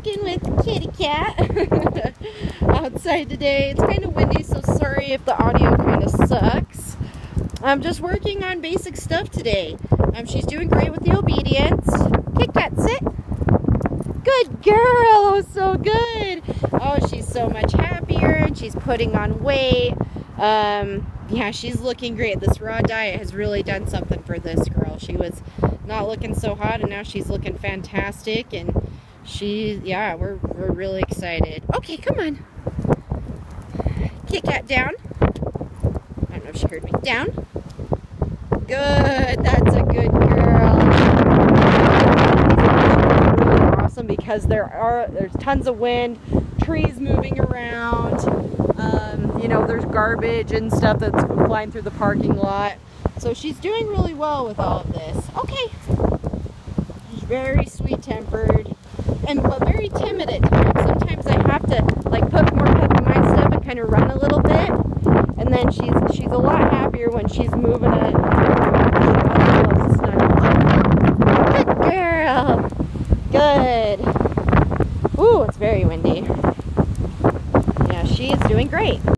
walking with Kitty Cat outside today. It's kind of windy, so sorry if the audio kind of sucks. I'm just working on basic stuff today. She's doing great with the obedience. Kitty Cat, sit. Good girl. Oh, so good. Oh, she's so much happier and she's putting on weight. Yeah, she's looking great. This raw diet has really done something for this girl. She was not looking so hot and now she's looking fantastic, and yeah, we're really excited. Okay, come on. Kitty Cat, down. I don't know if she heard me. Down. Good. That's a good girl. Really awesome because there's tons of wind, trees moving around. You know, there's garbage and stuff that's flying through the parking lot. So she's doing really well with all of this. Okay. She's very sweet-tempered, but very timid at times. Sometimes I have to like put more pep in my step and kind of run a little bit. And then she's a lot happier when she's moving it. Good girl. Good. Ooh, it's very windy. Yeah, she is doing great.